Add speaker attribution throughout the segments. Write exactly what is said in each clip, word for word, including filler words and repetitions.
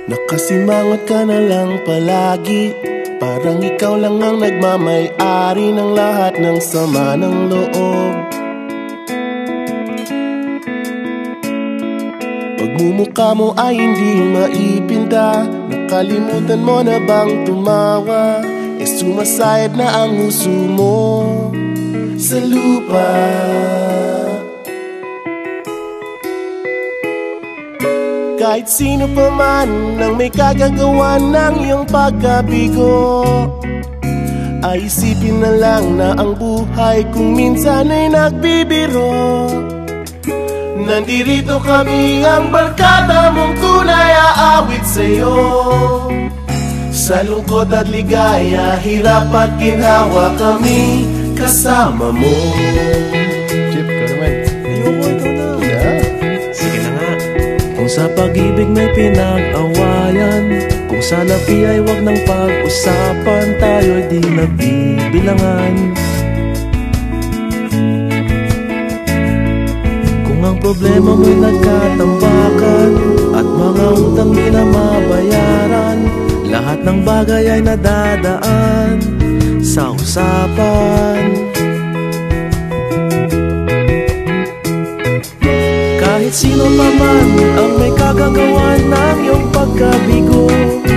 Speaker 1: Nakasimangot ka na lang palagi, parang ikaw lang ang nagmamay-ari ng lahat ng sama ng loob. Pagmumukha mo ay hindi maipinta, nakalimutan mo na bang tumawa? E sumasayad na ang huso mo sa lupa. Kahit sino pa man ang may kagagawa ng iyong pagkabigo, ay isipin na lang na ang buhay kung minsan ay nagbibiro. Nandirito kami, ang barkada mong tunay aawit sa'yo. Sa lungkot at ligaya, hirap at ginhawa, kami kasama mo. Chip, ka naman. Ayoko, ikaw na. Yeah. Sige na nga. Kung sa pag-ibig may pinag-awayan, kung sa labi ay wag nang pag-usapan, tayo'y di nagbibilangan. Kung ang problema mo'y nagkatambakan at mga utang di na mabayaran, lahat ng bagay ay nadadaan sa usapan. Kahit sino pa man ang may kagagawa ng iyong pagkabigo,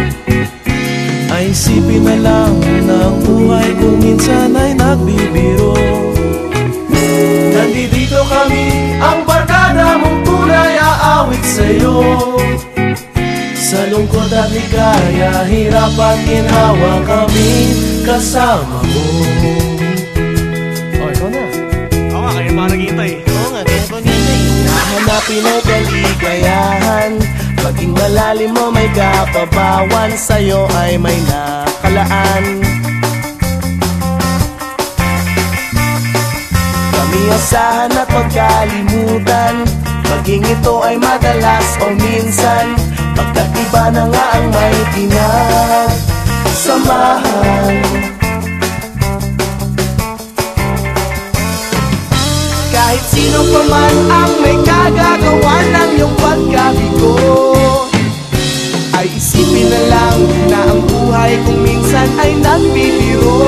Speaker 1: ay isipin na lang na ang buhay kung minsan ay nagbibiro. Nandito kami, ang barkada mong tunay aawit sa'yo. Sa lungkot at ligaya, hirap at ginhawa, kami kasama mo. Oh, ikaw na. Oo nga, kaya pa naghihintay. Oo nga, kaya pa naghihintay. Nahanapin ay kaligayahan, maging malalim mo may kapabawan, sa'yo ay may nakalaan. Kami asahan at magkalimutan, maging ito ay madalas o minsan, pagkat iba na nga ang may pinagsamahan. Kahit sino pa man ang may kagagawa ng iyong pagkabigo, ay isipin na lang na ang buhay kung minsan ay nagbibiro.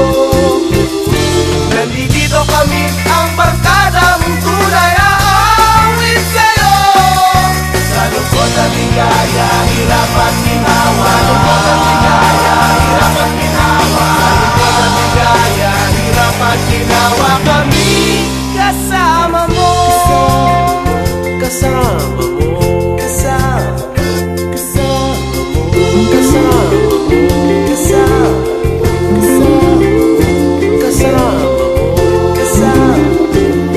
Speaker 1: Nandito kami, ang barkada mong tunay aawit sa'yo. Sa lungkot at ligaya, hirap at ginhawa. Sa lungkot at ligaya, hirap at ginhawa. Sa lungkot at ligaya, hirap at ginhawa, kami kasama mo. Kasama mo. Kasama. Kasama mo. Kasama mo. Kasama. Kasama. Kasama mo. Kasama.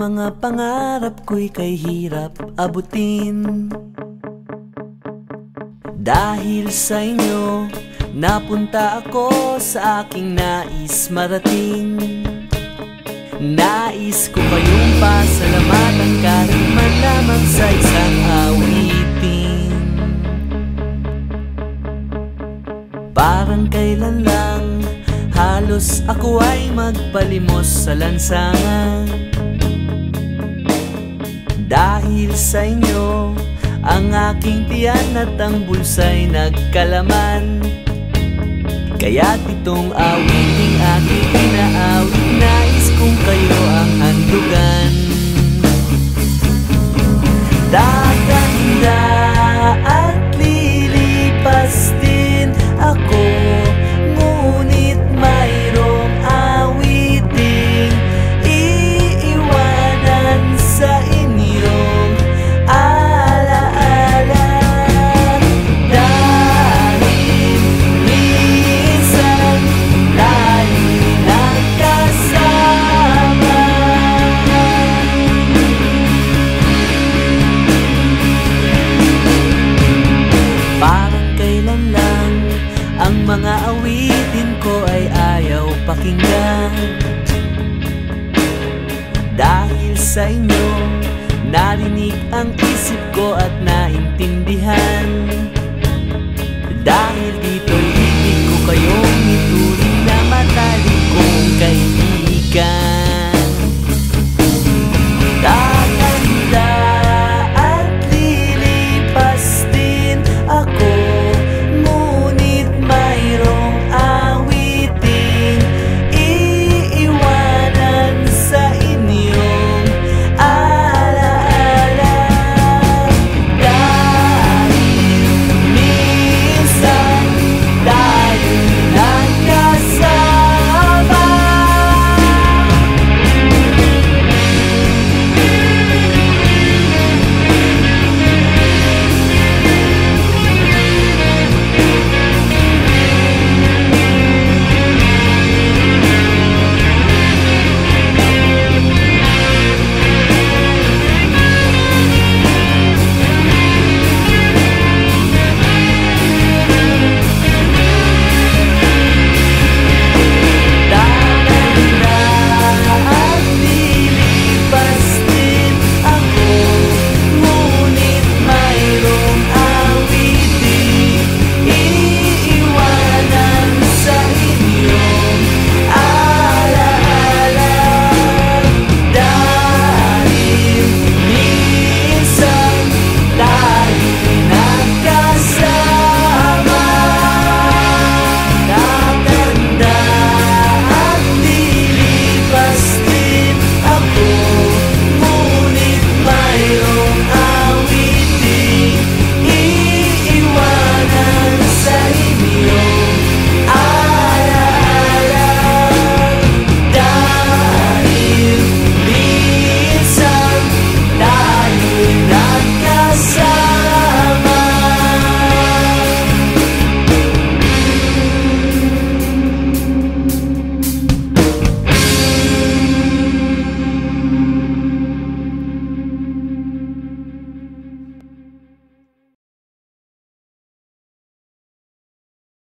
Speaker 2: mga pangarap ko'y kay hirap abutin. Dahil sa inyo, napunta ako sa aking nais marating. Nais ko kayong pasalamatan kahit man lamang sa isang awitin. Parang kailan lang halos ako ay magpalimos sa lansangan. Dahil sa inyo, ang aking tiyan at ang bulsa'y nagkalaman. Kaya't itong awiting aking inaawit, nais kong kayo ang handugan. Dagat-dagat